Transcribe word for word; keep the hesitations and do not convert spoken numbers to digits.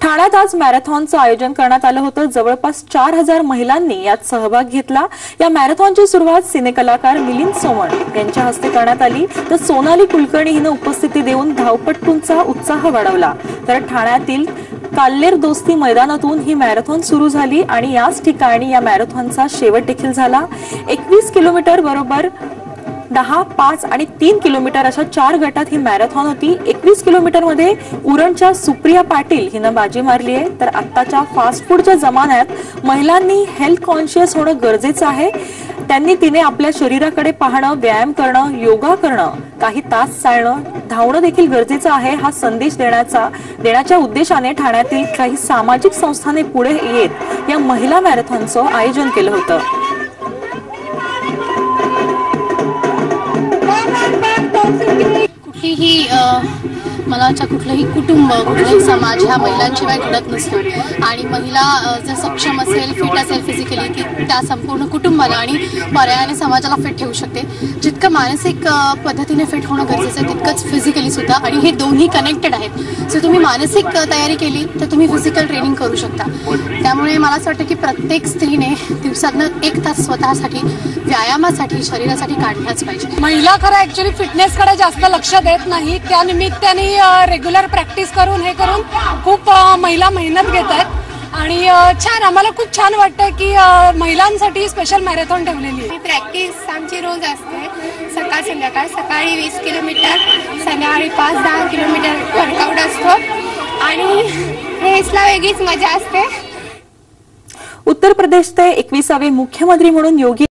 ठाण्यात आज मॅरेथॉनचं आयोजन करण्यात आलं होतं। जवळपास चार हजार महिलांनी यात सहभाग घेतला। या मॅरेथॉनची सुरुवात सिनेकलाकार मिलिंद सोमण यांच्या हस्ते करण्यात आली, तर सोनाली कुलकर्णी हिने उपस्थिती देऊन धावपटूंचा उत्साह वाढवला। तर ठाण्यातील काल्लेर दोस्ती मैदानातून ही मॅरेथॉन सुरू झाली आणि याच ठिकाणी या मॅरेथॉनचा शेवट देखील झाला। एकवीस किलोमीटर बरोबर दहा, पाच आणि तीन किलोमीटर अशा चार गटात ही मॅरेथॉन होती। एकवीस किलोमीटर मध्ये उरणच्या सुप्रिया पाटील हिनं बाजी मारली आहे। तर आत्ताच्या फास्ट फूडच्या जमान्यात महिलांनी हेल्थ कॉन्शियस होणं गरजेचं आहे। त्यांनी तिने आपल्या शरीराकडे पाहणं, व्यायाम करणं, योगा करणं, काही तास चालणं, धावणं देखील गरजेचं आहे। हा संदेश देण्याचा देण्याच्या उद्देशाने ठाण्यातील काही सामाजिक संस्थांनी पुढे येत या महिला मॅरेथॉनचं आयोजन केलं होतं। कुठलीही मला वाटतं कुठलंही कुटुंब, कुठलाही समाज ह्या महिलांशिवाय घडत नसतो आणि महिला जर सक्षम असेल, फिट असेल फिजिकली, की त्या संपूर्ण कुटुंबाला आणि पर्यायाने समाजाला फिट ठेवू शकते। जितकं मानसिक पद्धतीने फिट होणं गरजेचं आहे तितकंच फिजिकली सुद्धा, आणि हे दोन्ही कनेक्टेड आहेत। सो तुम्ही मानसिक तयारी केली तर तुम्ही फिजिकल ट्रेनिंग करू शकता। त्यामुळे मला असं वाटतं की प्रत्येक स्त्रीने दिवसातनं एक तास स्वतःसाठी व्यायामासाठी, शरीरासाठी काढलाच पाहिजे। महिला खरं ऍक्च्युली फिटनेसकडे जास्त लक्ष देत नाही, त्या निमित्ताने रेग्युलर प्रॅक्टिस करून हे करून खूप महिला मेहनत घेत आहेत आणि छान, आम्हाला खूप छान वाटतं की महिलांसाठी स्पेशल मॅरेथॉन ठेवलेली आहे। प्रॅक्टिस आमची रोज असते, सकाळ संध्याकाळ। सकाळी वीस किलोमीटर, संध्याकाळी पाच दहा किलोमीटर वर्कआउट असतो आणि रेसला वेगळीच मजा असते। उत्तर प्रदेशचे एकविसावे मुख्यमंत्री म्हणून योगी